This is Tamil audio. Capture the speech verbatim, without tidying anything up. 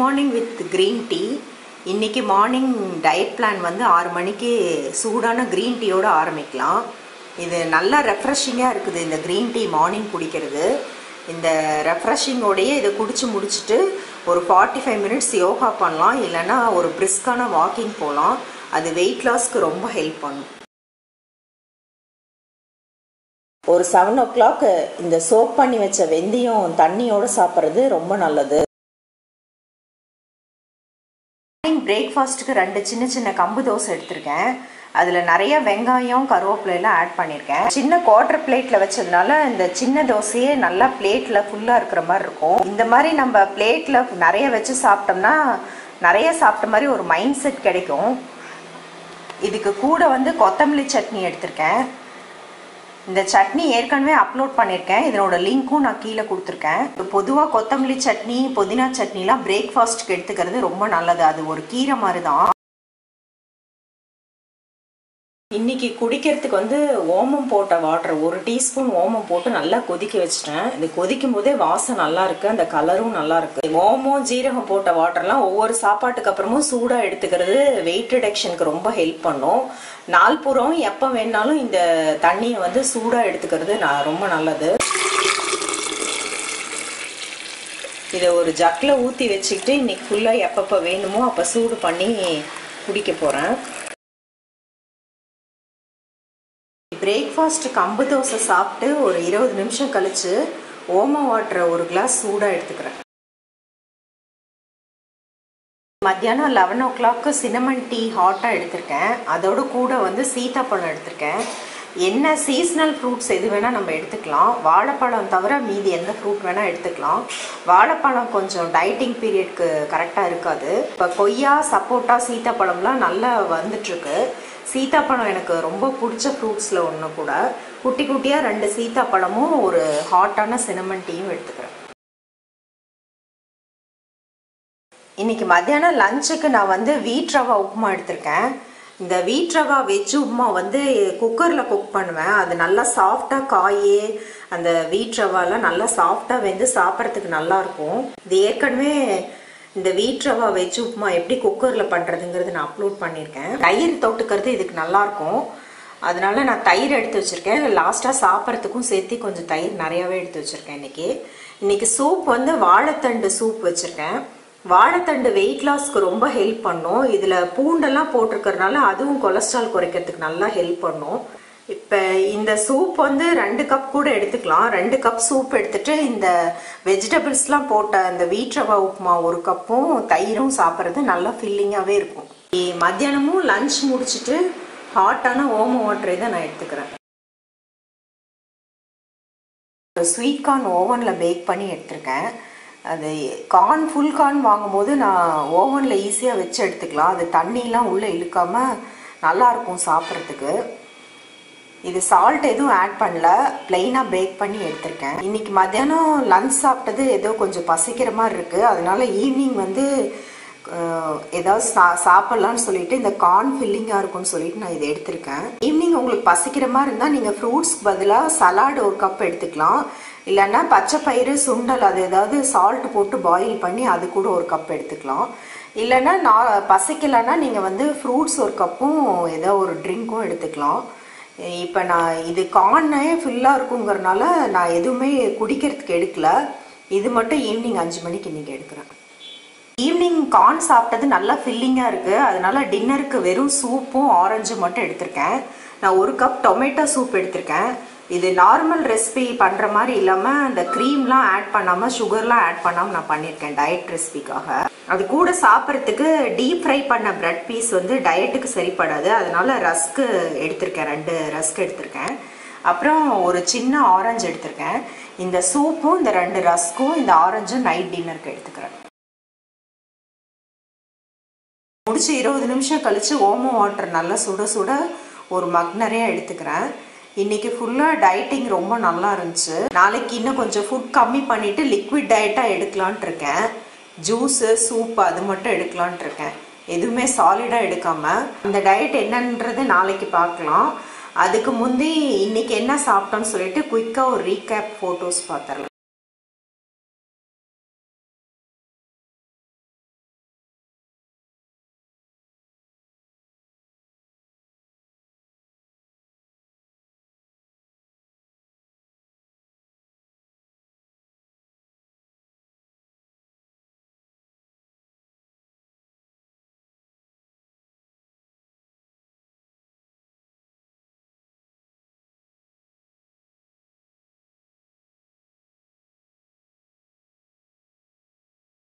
morning with green tea. இன்னைக்கு மார்னிங் டயட் பிளான் வந்து ஆறு மணிக்கு சூடான green tea ஓட ஆரம்பிக்கலாம். இது நல்லா ரெஃப்ரெஷிங்காக இருக்குது இந்த green tea மார்னிங் குடிக்கிறது. இந்த ரெஃப்ரெஷிங் ஓடையே இதை குடிச்சு முடிச்சுட்டு ஒரு ஃபார்ட்டி ஃபைவ் மினிட்ஸ் யோகா பண்ணலாம், இல்லைன்னா ஒரு பிரிஸ்கான வாக்கிங் போகலாம். அது வெயிட் லாஸ்க்கு ரொம்ப ஹெல்ப் பண்ணும். ஒரு செவன் ஓ கிளாக் இந்த சோப் பண்ணி வச்ச வெந்தயம் தண்ணியோட சாப்பிட்றது ரொம்ப நல்லது. பிரேக்ஃபாஸ்ட்டுக்கு ரெண்டு சின்ன சின்ன கம்பு தோசை எடுத்திருக்கேன். அதில் நிறைய வெங்காயம் கருவேப்பிலையெல்லாம் ஆட் பண்ணியிருக்கேன். சின்ன குவார்டர் பிளேட்டில் வச்சதுனால இந்த சின்ன தோசையே நல்லா பிளேட்டில் ஃபுல்லாக இருக்கிற மாதிரி இருக்கும். இந்த மாதிரி நம்ம பிளேட்டில் நிறைய வச்சு சாப்பிட்டோம்னா நிறைய சாப்பிட்ட மாதிரி ஒரு மைண்ட் செட் கிடைக்கும். இதுக்கு கூட வந்து கொத்தமல்லி சட்னி எடுத்திருக்கேன். இந்த சட்னி ஏற்கனவே அப்லோட் பண்ணியிருக்கேன், இதனோட லிங்க்கும் நான் கீழே கொடுத்துருக்கேன். பொதுவாக கொத்தமல்லி சட்னி புதினா சட்னிலாம் பிரேக்ஃபாஸ்ட்டுக்கு எடுத்துக்கிறது ரொம்ப நல்லது. அது ஒரு கீரை மாதிரி தான். இன்னைக்கு குடிக்கிறதுக்கு வந்து ஓமம் போட்ட வாட்டர் ஒரு டீஸ்பூன் ஓமம் போட்டு நல்லா கொதிக்க வச்சுட்டேன். இது கொதிக்கும் போதே வாசம் நல்லா இருக்கு, அந்த கலரும் நல்லா இருக்கு. ஓமம் ஜீரகம் போட்ட வாட்டர்லாம் ஒவ்வொரு சாப்பாட்டுக்கு அப்புறமும் சூடா எடுத்துக்கிறது வெயிட் ரிடக்ஷனுக்கு ரொம்ப ஹெல்ப் பண்ணும். நாள் பூரம் எப்போ வேணாலும் இந்த தண்ணியை வந்து சூடா எடுத்துக்கிறது ரொம்ப நல்லது. இதை ஒரு ஜக்கில் ஊற்றி வச்சுக்கிட்டு இன்னைக்கு ஃபுல்லாக எப்பப்போ வேணுமோ அப்போ சூடு பண்ணி குடிக்க போகிறேன். பிரேக்ஃபாஸ்ட் கம்பு தோசை சாப்பிட்டு ஒரு இருபது நிமிஷம் கழிச்சு ஓம வாட்டரை ஒரு கிளாஸ் சூடாக எடுத்துக்கிறேன். மத்தியானம் லெவன் ஓ கிளாக்கு சினமன் டீ ஹாட்டாக எடுத்திருக்கேன். அதோட கூட வந்து சீத்தாப்பழம் எடுத்திருக்கேன். என்ன சீசனல் ஃப்ரூட்ஸ் எது வேணால் நம்ம எடுத்துக்கலாம். வாழைப்பழம் தவிர மீதி எந்த ஃப்ரூட் வேணால் எடுத்துக்கலாம். வாழைப்பழம் கொஞ்சம் டயட்டிங் பீரியட்க்கு கரெக்டாக இருக்காது. இப்போ கொய்யா சப்போட்டா சீத்தாப்பழம்லாம் நல்லா வந்துட்டுருக்கு. சீத்தாப்பழம் எனக்கு ரொம்ப பிடிச்ச ஃப்ரூட்ஸில் ஒன்று கூட. குட்டி குட்டியாக ரெண்டு சீத்தாப்பழமும் ஒரு ஹாட்டான சினமன் டீயும் எடுத்துக்கிறேன். இன்னைக்கு மத்தியானம் லஞ்சுக்கு நான் வந்து வீட் ரவா உப்புமா எடுத்திருக்கேன். இந்த வீட் ரவா வெஜ் உப்புமா வந்து குக்கரில் குக் பண்ணுவேன். அது நல்லா சாஃப்டாக காயே அந்த வீட் ரவாலாம் நல்லா சாஃப்டாக வெந்து சாப்பிட்றதுக்கு நல்லாயிருக்கும். இது ஏற்கனவே இந்த வீட் ரவா வெஜ் உப்புமா எப்படி குக்கரில் பண்ணுறதுங்கிறது நான் அப்லோட் பண்ணியிருக்கேன். தயிர் தொட்டுக்கிறது இதுக்கு நல்லாயிருக்கும், அதனால நான் தயிர் எடுத்து வச்சுருக்கேன். லாஸ்ட்டாக சாப்பிட்றதுக்கும் சேர்த்து கொஞ்சம் தயிர் நிறையாவே எடுத்து வச்சுருக்கேன். இன்றைக்கி இன்றைக்கி சூப் வந்து வாழைத்தண்டு சூப் வச்சுருக்கேன். வாழைத்தண்டு வெயிட் லாஸ்க்கு ரொம்ப ஹெல்ப் பண்ணும். இதில் பூண்டெல்லாம் போட்டிருக்கறனால அதுவும் கொலஸ்ட்ரால் குறைக்கிறதுக்கு நல்லா ஹெல்ப் பண்ணும். இப்போ இந்த சூப் வந்து ரெண்டு கப் கூட எடுத்துக்கலாம். ரெண்டு கப் சூப் எடுத்துட்டு இந்த வெஜிடபிள்ஸ்லாம் போட்ட இந்த வீட் ரவா உப்புமா ஒரு கப்பும் தயிரும் சாப்பிட்றது நல்லா ஃபில்லிங்காகவே இருக்கும். மத்தியானமும் லஞ்ச் முடிச்சுட்டு ஹாட்டான ஓம வாட்டரை தான் நான் எடுத்துக்கிறேன். ஸ்வீட் கார்ன் ஓவனில் பேக் பண்ணி எடுத்திருக்கேன். அது கார்ன் ஃபுல் கார்ன் வாங்கும்போது நான் ஓவனில் ஈஸியாக வச்சு எடுத்துக்கலாம். அது தண்ணியெலாம் உள்ளே இழுக்காமல் நல்லாயிருக்கும் சாப்பிட்றதுக்கு. இது சால்ட் எதுவும் ஆட் பண்ணல, பிளெயினாக பேக் பண்ணி எடுத்திருக்கேன். இன்னைக்கு மத்தியானம் லஞ்ச் சாப்பிட்டது ஏதோ கொஞ்சம் பசிக்கிற மாதிரி இருக்குது. அதனால ஈவினிங் வந்து ஏதாவது சா சாப்பிட்லான்னு சொல்லிட்டு இந்த கார்ன் ஃபில்லிங்காக இருக்கும்னு சொல்லிட்டு நான் இதை எடுத்திருக்கேன். ஈவினிங் உங்களுக்கு பசிக்கிற மாதிரி இருந்தால் நீங்கள் ஃப்ரூட்ஸ்க்கு பதிலாக சலாடு ஒரு கப் எடுத்துக்கலாம். இல்லைன்னா பச்சை பயிறு சுண்டல் அது ஏதாவது சால்ட் போட்டு பாயில் பண்ணி அது கூட ஒரு கப் எடுத்துக்கலாம். இல்லைன்னா நான் பசிக்கலைன்னா நீங்கள் வந்து ஃப்ரூட்ஸ் ஒரு கப்பும் ஏதோ ஒரு ட்ரிங்க்கும் எடுத்துக்கலாம். இப்போ நான் இது கார்னே ஃபுல்லாக இருக்குங்கிறனால நான் எதுவுமே குடிக்கிறதுக்கு எடுக்கல. இது மட்டும் ஈவினிங் அஞ்சு மணிக்கு இன்றைக்கி எடுக்கிறேன். ஈவினிங் கார்ன் சாப்பிட்டது நல்லா ஃபில்லிங்காக இருக்குது. அதனால டின்னருக்கு வெறும் சூப்பும் ஆரஞ்சும் மட்டும் எடுத்திருக்கேன். நான் ஒரு கப் டொமேட்டோ சூப் எடுத்திருக்கேன். இது நார்மல் ரெசிபி பண்ணுற மாதிரி இல்லாமல் அந்த க்ரீம்லாம் ஆட் பண்ணாமல் சுகர்லாம் ஆட் பண்ணாமல் நான் பண்ணியிருக்கேன் டயட் ரெசிபிக்காக. அது கூட சாப்பிட்றதுக்கு டீப் ஃப்ரை பண்ண பிரெட் பீஸ் வந்து டயட்டுக்கு சரிப்படாது, அதனால ரஸ்க்கு எடுத்திருக்கேன். ரெண்டு ரஸ்க் எடுத்திருக்கேன். அப்புறம் ஒரு சின்ன ஆரஞ்சு எடுத்திருக்கேன். இந்த சூப்பும் இந்த ரெண்டு ரஸ்க்கும் இந்த ஆரஞ்சும் நைட் டின்னருக்கு எடுத்துக்கிறேன். முடிச்சு இருபது நிமிஷம் கழிச்சு ஓம வாட்டர் நல்லா சுட சுட ஒரு மக் நிறையா எடுத்துக்கிறேன். இன்னைக்கு ஃபுல்லாக டயட்டிங் ரொம்ப நல்லா இருந்துச்சு. நாளைக்கு இன்னும் கொஞ்சம் ஃபுட் கம்மி பண்ணிட்டு லிக்விட் டயட்டாக எடுக்கலான்ட்டு இருக்கேன். ஜூஸு சூப் அது மட்டும் எடுக்கலான்ட்டு இருக்கேன், எதுவுமே சாலிடாக எடுக்காமல். அந்த டயட் என்னன்றது நாளைக்கு பார்க்கலாம். அதுக்கு முந்தி இன்னைக்கு என்ன சாப்பிட்டோன்னு சொல்லிட்டு குயிக்காக ஒரு ரீகேப் ஃபோட்டோஸ் பார்த்துடலாம்.